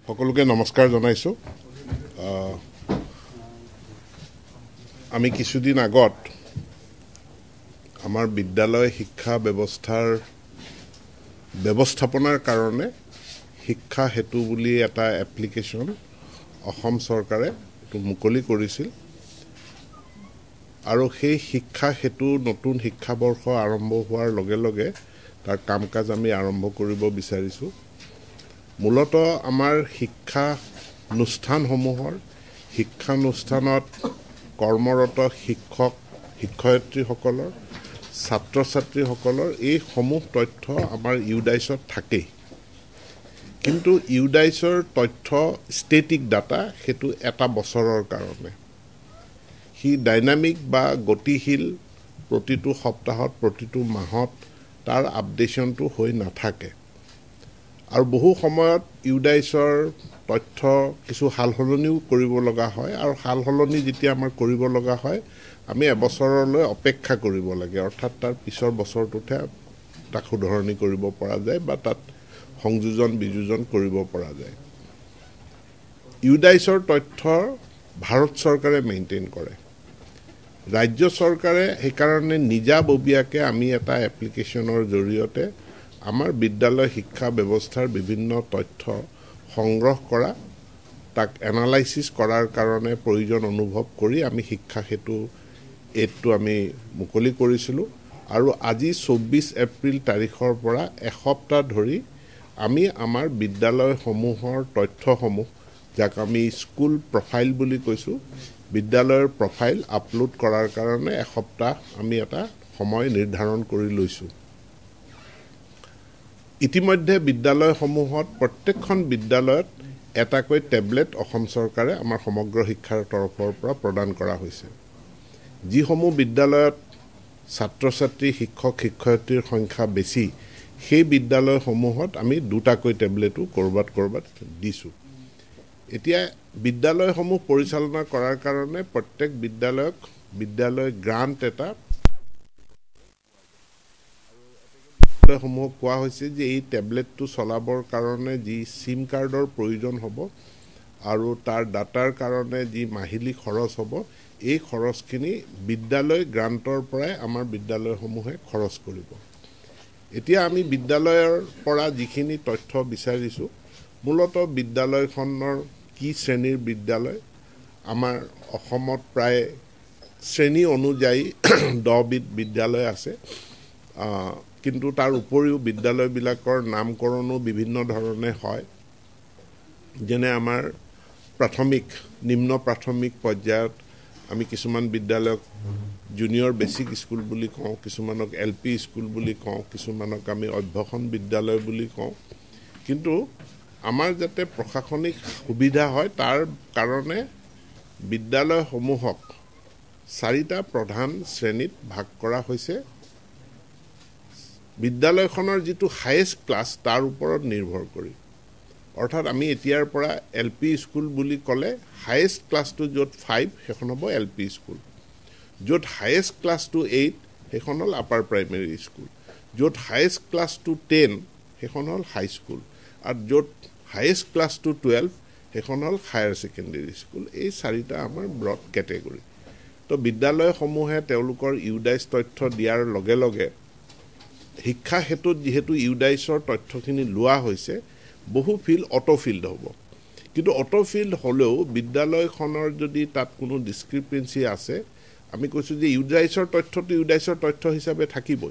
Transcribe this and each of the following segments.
সকলোকে নমস্কাৰ জনাইছো আমি কিছুদিন আগত আমাৰ বিদ্যালয় শিক্ষা ব্যৱস্থাপনাৰ কাৰণে শিক্ষা হেতু বুলি এটা এপ্লিকেশন অসম চৰকাৰে মুকলি কৰিছিল আৰু সেই শিক্ষা হেতু নতুন শিক্ষাবৰ্ষ আৰম্ভ হোৱাৰ লগে লগে তাৰ কামকাজ আমি আৰম্ভ কৰিব বিচাৰিছো মূলত আমাৰ শিক্ষানুষ্ঠানত কৰ্মৰত শিক্ষক শিক্ষয়িত্ৰীসকলৰ ছাত্ৰ-ছাত্ৰীসকলৰ এই সমূহ তথ্য আমাৰ ইউডাইছত থাকে কিন্তু ইউডাইছৰ তথ্য ষ্টেটিক ডাটা হেতু এটা বছৰৰ কাৰণে হি ডাইনামিক বা গতিশীল প্ৰতিটো সপ্তাহত প্ৰতিটো মাহত তাৰ আপডেশনটো হৈ নাথাকে আৰু বহু সময়ত ইউডাইছৰ তথ্য কিছু হালহলনিও কৰিব লগা হয় আৰু হালহলনি যেতিয়া আমাৰ কৰিব লগা হয় আমি এবছৰলৈ অপেক্ষা কৰিব লাগে অৰ্থাৎ তাৰ পিছৰ বছৰটোতে তাক শুধৰণি কৰিব পৰা যায় বা তাত সংযোজন বিযোজন কৰিব পৰা যায় ইউডাইছৰ তথ্য ভাৰত চৰকাৰে মেইনটেইন কৰে ৰাজ্য চৰকাৰে সেইকাৰণে নিজাববীয়াকে আমি এটা এপ্লিকেশনৰ জৰিয়তে আমাৰ বিদ্যালয় শিক্ষা ব্যৱস্থাৰ বিভিন্ন তথ্য সংগ্ৰহ কৰা তাক এনালাইসিস কৰাৰ কাৰণে প্ৰয়োজন অনুভৱ কৰি আমি শিক্ষা হেতু এটো আমি মুকলি কৰিছিলো আৰু আজি 24 এপ্ৰিল তাৰিখৰ পৰা এসপ্তাহ ধৰি আমি আমাৰ বিদ্যালয়সমূহৰ তথ্যসমূহ যাক আমি স্কুল প্ৰফাইল বুলি কৈছো বিদ্যালয়ৰ প্ৰফাইল আপলোড কৰাৰ কাৰণে এসপ্তাহ আমি এটা সময় নিৰ্ধাৰণ কৰি লৈছো ইতিমধ্যে বিদ্যালয়সমূহত প্ৰত্যেকখন বিদ্যালয়ত এটাকৈ টেবলেট অসম চৰকাৰে আমাৰ সমগ্ৰ শিক্ষাৰ তৰফৰ পৰা প্ৰদান কৰা হৈছে যিসমূহ বিদ্যালয়ত ছাত্ৰ-ছাত্ৰী শিক্ষক শিক্ষয়িত্ৰীৰ সংখ্যা বেছি সেই বিদ্যালয়সমূহত আমি দুটাকৈ টেবলেটো কৰবাত দিছো এতিয়া বিদ্যালয়সমূহ পৰিচালনা কৰাৰ কাৰণে প্ৰত্যেক বিদ্যালয় গ্ৰান্ট এটা সমূহ কোৱা হৈছে যে এই টেবলেটটো চলাবৰ কাৰণে যি সিম কাৰ্ডৰ প্ৰয়োজন হ'ব আৰু তাৰ ডাটাৰ কাৰণে যি মাহিলি খৰচ হ'ব এই খৰচখিনি বিদ্যালয় গ্ৰান্টৰ পৰাই আমাৰ বিদ্যালয়সমূহে খৰচ কৰিব এতিয়া আমি বিদ্যালয়ৰ পৰা যিখিনি তথ্য বিচাৰিছো মূলত বিদ্যালয়খনৰ কি শ্ৰেণীৰ বিদ্যালয় আমাৰ অসমত প্ৰায় শ্ৰেণী অনুযায়ী 10 বিধ বিদ্যালয় আছে কিন্তু তাৰ উপৰিও বিদ্যালয়বিলাকৰ নামকৰণো বিভিন্ন ধৰণে হয় যেনে আমাৰ নিম্ন প্ৰাথমিক পৰ্যায়ত আমি কিছুমান বিদ্যালয়ক জুনিয়ৰ বেসিক স্কুল বুলি কওঁ কিছুমানক এলপি স্কুল বুলি কওঁ কিছুমানক আমি অভ্যসন বিদ্যালয় বুলি কওঁ কিন্তু আমাৰ যাতে প্ৰশাসনিক সুবিধা হয় তাৰ কাৰণে বিদ্যালয়সমূহক 4টা প্ৰধান শ্ৰেণীত ভাগ কৰা হৈছে বিদ্যালয়খনৰ যেটো হাইয়েষ্ট ক্লাস তাৰ ওপৰত নিৰ্ভৰ কৰি অৰ্থাৎ আমি এতিয়াৰ পৰা এলপি স্কুল বুলি ক'লে হাইয়েষ্ট ক্লাসটো যত 5 হেখন হ'ব এলপি স্কুল যত হাইয়েষ্ট ক্লাসটো 8 হেখন হল আপাৰ প্ৰাইমেৰী স্কুল যত হাইয়েষ্ট ক্লাসটো 10 হেখন হল হাই স্কুল আৰু যত হাইয়েষ্ট ক্লাসটো 12 হেখন হল হায়াৰ সেকেন্ডাৰী স্কুল এই 4টা আমাৰ ব্ৰড ক্যাটেগৰী তো বিদ্যালয়সমূহে তেওঁলোকৰ ইউডাইছ তথ্য দিয়াৰ লগে লগে শিক্ষা হেতুত যেহেতু ইউডাইছৰ তথ্যখিনি লোৱা হৈছে বহু ফিল্ড অটোফিল্ড হ'ব কিন্তু অটোফিল্ড হলেও বিদ্যালয়খনৰ যদি তাত কোনো ডিসক্ৰিপেন্সি আছে আমি কৈছো যে ইউডাইছৰ তথ্য হিচাপে থাকিবই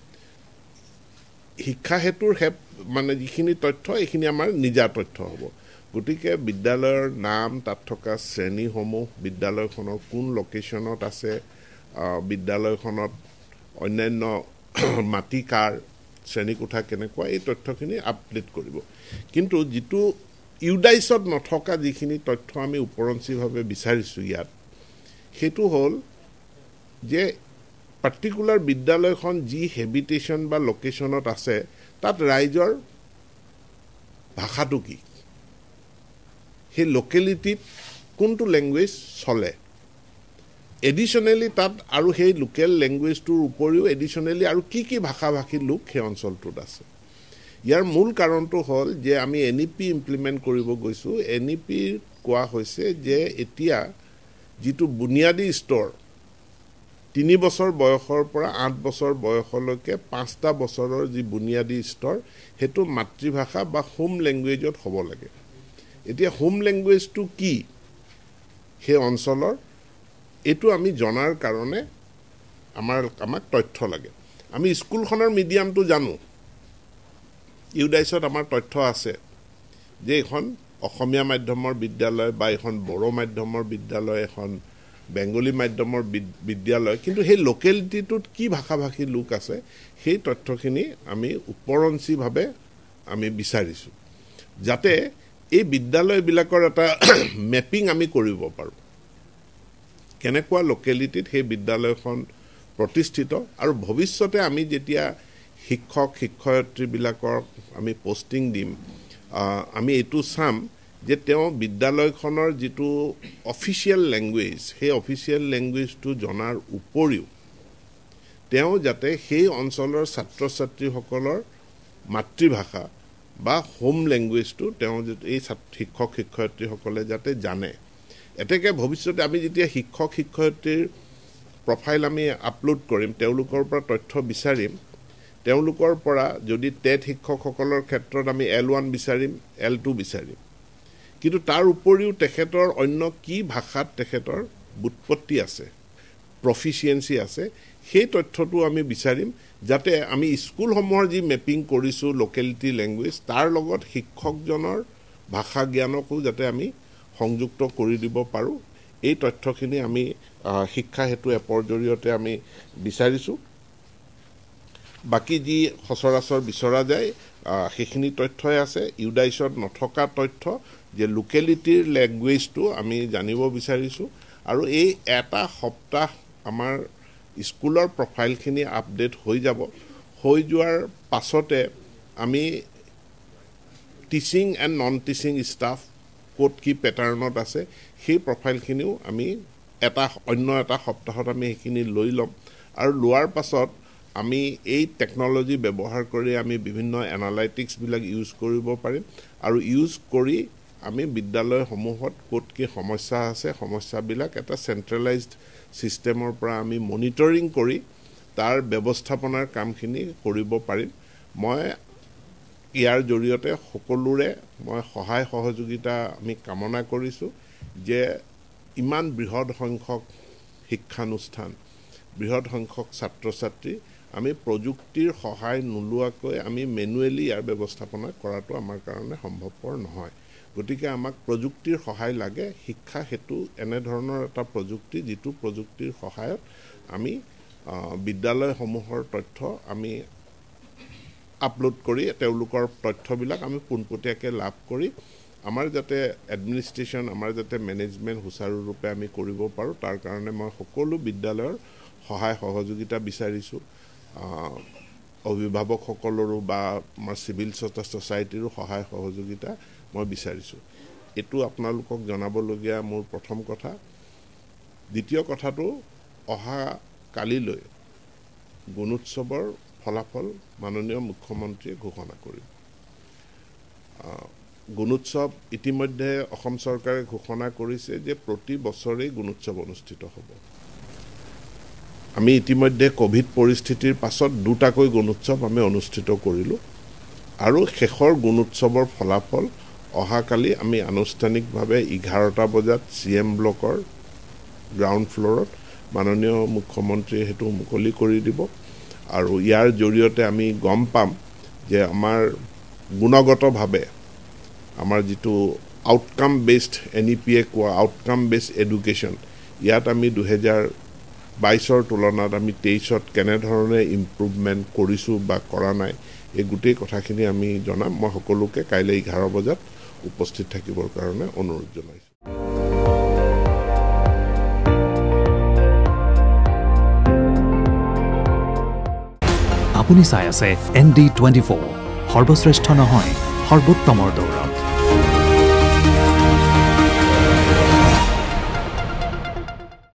শিক্ষা হেতুৰ মানে যিখিনি তথ্য এইখিনি আমাৰ নিজা তথ্য হ'ব গতিকে বিদ্যালয়ৰ নাম তাত থকা শ্ৰেণীসমূহ বিদ্যালয়খনৰ কোন লোকেশনত আছে বিদ্যালয়খনত অন্যান্য মাটিকাৰ শ্ৰেণীকোঠা কেনেকুৱা এই তথ্যখিনি আপডেট কৰিব কিন্তু যেটো ইউডাইছত নথকা যিখিনি তথ্য আমি উপৰঞ্চিভাৱে বিচাৰিছো ইয়াত হেতু হল যে পাৰ্টিকুলাৰ বিদ্যালয়খন যি হেবিটেশন বা লোকেশনত আছে তাত ৰাইজৰ ভাষাটো কি হে লোকেলিটিত কোনটো ল্যাঙ্গুৱেজ চলে এডিশনালি তাত আৰু সেই লোকেল ল্যাঙ্গুৱেজটোৰ উপৰিও এডিশনালি আৰু কি ভাষা ভাষী লোক সেই অঞ্চলটোত আছে ইয়াৰ মূল কাৰণটো হ'ল যে আমি NEP ইমপ্লিমেণ্ট কৰিব গৈছোঁ NEP কোৱা হৈছে যে এতিয়া যিটো বুনিয়াদী স্তৰ 3 বছৰ বয়সৰ পৰা 8 বছৰ বয়সলৈকে 5টা বছৰৰ যি বুনিয়াদী স্তৰ হেতু মাতৃভাষা বা হোম ল্যাঙ্গুৱেজত হ'ব লাগে এতিয়া হোম ল্যাঙ্গুৱেজটো কি হে অঞ্চলৰ এটো আমি জনাৰ কাৰণে আমাক তথ্য লাগে আমি স্কুলখনৰ মিডিয়ামটো জানো ইউডাইছত আমাৰ তথ্য আছে যে এখন অসমীয়া মাধ্যমৰ বিদ্যালয় বা এখন বড়ো মাধ্যমৰ বিদ্যালয় এখন বেঙ্গলী মাধ্যমৰ বিদ্যালয় কিন্তু সেই লোকেলিটিটোত কি ভাষাভাষী লোক আছে সেই তথ্যখিনি আমি উপৰঞ্চীভাৱে আমি বিচাৰিছো যাতে এই বিদ্যালয়বিলাকৰ এটা ম্যাপিং আমি কৰিব পাৰো কেনেকুৱা লোকেলিটিত সেই বিদ্যালয়খন প্ৰতিষ্ঠিত আৰু ভৱিষ্যতে আমি যেতিয়া শিক্ষক শিক্ষয়িত্ৰীবিলাকৰ আমি পোষ্টিং দিম আমি এটো চাম যে তেওঁ বিদ্যালয়খনৰ যেটো অফিচিয়েল ল্যাঙ্গুৱেজ সেই অফিচিয়েল ল্যাঙ্গুৱেজটো জনাৰ উপৰিও তেওঁ যাতে সেই অঞ্চলৰ ছাত্ৰ ছাত্ৰীসকলৰ মাতৃভাষা বা হোম ল্যাঙ্গুৱেজটো তেওঁ এই শিক্ষক শিক্ষয়িত্ৰীসকলে যাতে জানে এতেকে ভৱিষ্যতে আমি যেতিয়া শিক্ষক শিক্ষয়িত্ৰীৰ প্ৰফাইল আমি আপলোড কৰিম তেওঁলোকৰ পৰা তথ্য বিচাৰিম তেওঁলোকৰ পৰা যদি টেট শিক্ষকসকলৰ ক্ষেত্ৰত আমি L1 বিচাৰিম L2 বিচাৰিম কিন্তু তাৰ উপৰিও তেখেতৰ অন্য কি ভাষাত তেখেতৰ বুৎপত্তি আছে প্ৰফিচিয়েন্সি আছে সেই তথ্যটো আমি বিচাৰিম যাতে আমি স্কুলসমূহৰ যি ম্যাপিং কৰিছো লোকেলিটি ল্যাঙ্গুৱেজ তাৰ লগত শিক্ষকজনৰ ভাষা জ্ঞানকো যাতে আমি সংযুক্ত কৰি দিব পাৰো এই তথ্যখিনি আমি শিক্ষা হেতু এপৰ জৰিয়তে আমি বিচাৰিছো বাকি যি সচৰাচৰ বিচৰা যায় সেইখিনি তথ্যই আছে ইউডাইছত নথকা তথ্য যে লোকেলিটিৰ ল্যাঙ্গুৱেজটো আমি জানিব বিচাৰিছো আৰু এই এটা সপ্তাহ আমাৰ স্কুলৰ প্ৰফাইলখিনি আপডেট হৈ যাব হৈ যোৱাৰ পাছতে আমি teaching and non teaching staff code কি প্যাটাৰ্ণত আছে সেই প্ৰফাইলখিনিও আমি অন্য এটা সপ্তাহত আমি সেইখিনি লৈ লম আৰু লোৱাৰ পাছত আমি এই টেকনলজি ব্যৱহাৰ কৰি আমি বিভিন্ন এনালাইটিক্স বিলাক ইউজ কৰিব পাৰিম আৰু ইউজ কৰি আমি বিদ্যালয়সমূহত কোড কি সমস্যা আছে সমস্যাবিলাক এটা সেন্ট্ৰেলাইজড সিস্টেমৰ পৰা আমি মনিটৰিং কৰি তাৰ ব্যৱস্থাপনাৰ কামখিনি কৰিব পাৰিম মই ইয়াৰ জৰিয়তে সকলোৰে মই সহায় সহযোগিতা আমি কামনা কৰিছো যে ইমান বৃহৎ সংখ্যক শিক্ষানুষ্ঠান বৃহৎ সংখ্যক ছাত্ৰ ছাত্ৰী আমি প্ৰযুক্তিৰ সহায় নোলোৱাকৈ আমি মেনুৱেলি ইয়াৰ ব্যৱস্থাপনা কৰাটো আমাৰ কাৰণে সম্ভৱপৰ নহয় গতিকে আমাক প্ৰযুক্তিৰ সহায় লাগে শিক্ষা হেতু এনে ধৰণৰ এটা প্ৰযুক্তি যেটো প্ৰযুক্তিৰ সহায়ত আমি বিদ্যালয়সমূহৰ তথ্য আমি আপলোড কৰি তেওঁলোকৰ তথ্যবিলাক আমি পুনপটীয়াকৈ লাভ কৰি আমাৰ যাতে এডমিনিষ্ট্ৰেচন আমাৰ যাতে মেনেজমেন্ট সুচাৰুৰূপে আমি কৰিব পাৰো তাৰ কাৰণে মই সকলো বিদ্যালয়ৰ সহায় সহযোগিতা বিচাৰিছো অভিভাৱকসকলৰো বা আমাৰ সিভিল সোসাইটিৰো সহায় সহযোগিতা মই বিচাৰিছো এটো আপোনালোকক জনাবলগীয়া মোৰ প্ৰথম কথা দ্বিতীয় কথাটো অহা কালিলৈ গুণোৎসৱৰ ফলাফল মাননীয় মুখ্যমন্ত্ৰীয়ে ঘোষণা কৰিব গুণোৎসৱ ইতিমধ্যে অসম চৰকাৰে ঘোষণা কৰিছে যে প্ৰতি বছৰেই গুণোৎসৱ অনুষ্ঠিত হ'ব আমি ইতিমধ্যে কোভিড পৰিস্থিতিৰ পাছত দুটাকৈ গুণোৎসৱ আমি অনুষ্ঠিত কৰিলো আৰু শেষৰ গুণোৎসৱৰ ফলাফল অহাকালি আমি আনুষ্ঠানিকভাৱে 11টা বজাত CM ব্লকৰ গ্ৰাউণ্ড ফ্লোৰত মাননীয় মুখ্যমন্ত্ৰীয়ে হেতু মুকলি কৰি দিব আৰু ইয়াৰ জৰিয়তে আমি গম পাম যে আমাৰ গুণগতভাৱে আমাৰ যেটো আউটকাম বেসড NEP কোৱা আউটকাম বেসড এডুকেশন ইয়াত আমি 2022ৰ তুলনাত আমি 23ত কেনে ধৰণে ইমপ্ৰুভমেন্ট কৰিছো বা কৰা নাই এই গুটেই কথাখিনি আমি জনাম মই সকলোকে কাইলৈ 11 বজাত উপস্থিত থাকিবৰ কাৰণে অনুৰোধ জনাইছো আপুনি চাই আছে ND24 সৰ্বশ্ৰেষ্ঠ নহয় সৰ্বোত্তমৰ দৌৰ